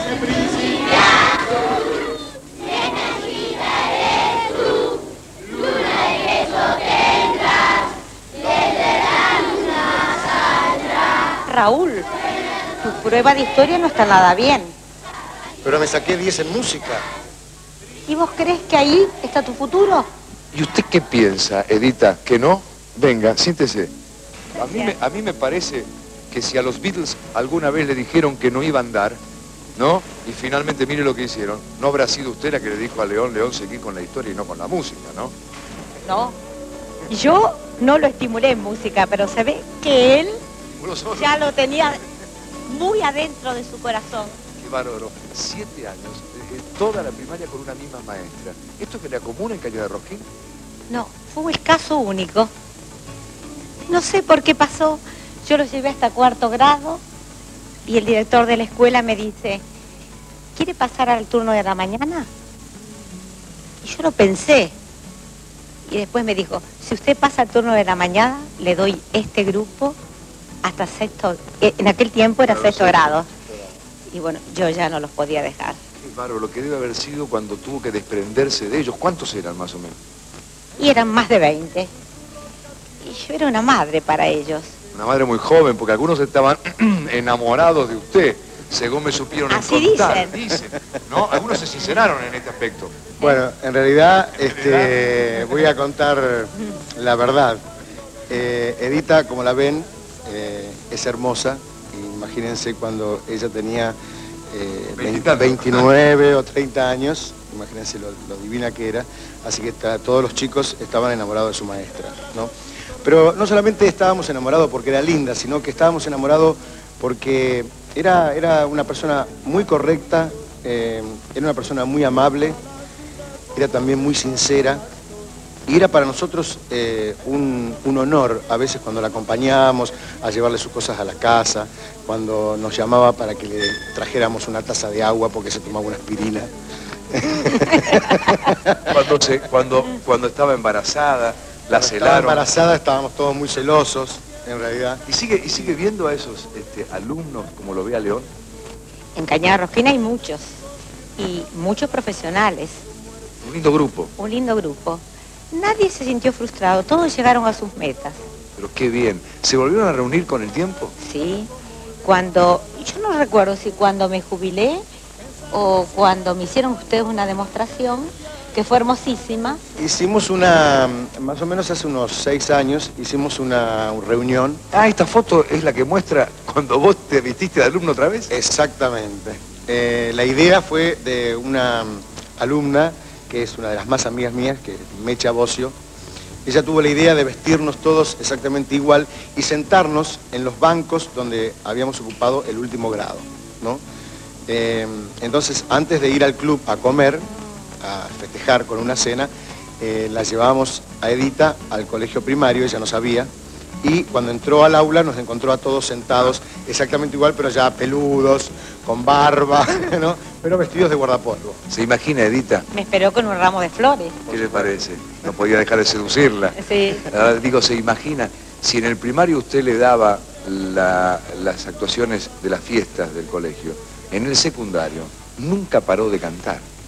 Raúl, tu prueba de historia no está nada bien. Pero me saqué 10 en música. ¿Y vos crees que ahí está tu futuro? ¿Y usted qué piensa, Edita? ¿Que no? Venga, siéntese. A mí me parece que si a los Beatles alguna vez le dijeron que no iba a andar, ¿no? Y finalmente mire lo que hicieron. ¿No habrá sido usted la que le dijo a León, seguir con la historia y no con la música, no? No. Yo no lo estimulé en música, pero se ve que él ya lo tenía muy adentro de su corazón. Qué bárbaro. 7 años, toda la primaria con una misma maestra. ¿Esto que le acomuna en Cañada de Rosquín? No, fue un caso único. No sé por qué pasó. Yo lo llevé hasta 4º grado y el director de la escuela me dice, ¿quiere pasar al turno de la mañana? Y yo lo pensé. Y después me dijo, si usted pasa al turno de la mañana, le doy este grupo hasta 6º, en aquel tiempo era 6º grado. Y bueno, yo ya no los podía dejar. Qué bárbaro, lo que debe haber sido cuando tuvo que desprenderse de ellos. ¿Cuántos eran más o menos? Y eran más de 20. Y yo era una madre para ellos. Una madre muy joven, porque algunos estaban enamorados de usted, según me supieron contar. Dicen, ¿no? Algunos se sinceraron en este aspecto. Bueno, en realidad voy a contar la verdad. Edita, como la ven, es hermosa. Imagínense cuando ella tenía 29 o 30 años, imagínense lo divina que era. Así que todos los chicos estaban enamorados de su maestra, ¿no? Pero no solamente estábamos enamorados porque era linda, sino que estábamos enamorados porque era una persona muy correcta, era una persona muy amable, era también muy sincera. Y era para nosotros un honor, a veces cuando la acompañábamos a llevarle sus cosas a la casa, cuando nos llamaba para que le trajéramos una taza de agua porque se tomaba una aspirina. Cuando estaba embarazada, la celaron. Estaba embarazada, estábamos todos muy celosos, en realidad. ¿Y sigue viendo a esos alumnos como lo ve a León? En Cañada Rosquín hay muchos, y muchos profesionales. Un lindo grupo. Un lindo grupo. Nadie se sintió frustrado, todos llegaron a sus metas. Pero qué bien. ¿Se volvieron a reunir con el tiempo? Sí, yo no recuerdo si cuando me jubilé o cuando me hicieron ustedes una demostración, que fue hermosísima. Hicimos más o menos hace unos 6 años, hicimos una reunión. Ah, esta foto es la que muestra cuando vos te vististe de alumno otra vez. Exactamente. La idea fue de una alumna que es una de las más amigas mías, que es Mecha Bocio. Ella tuvo la idea de vestirnos todos exactamente igual y sentarnos en los bancos donde habíamos ocupado el último grado, ¿no? Entonces, antes de ir al club a comer, a festejar con una cena, la llevábamos a Edita al colegio primario, ella no sabía, y cuando entró al aula nos encontró a todos sentados exactamente igual, pero ya peludos, con barba, ¿no? Pero vestidos de guardapolvo. ¿Se imagina, Edita? Me esperó con un ramo de flores. ¿Qué le parece? No podía dejar de seducirla. Sí. Ahora, digo, ¿se imagina? Si en el primario usted le daba las actuaciones de las fiestas del colegio, en el secundario nunca paró de cantar.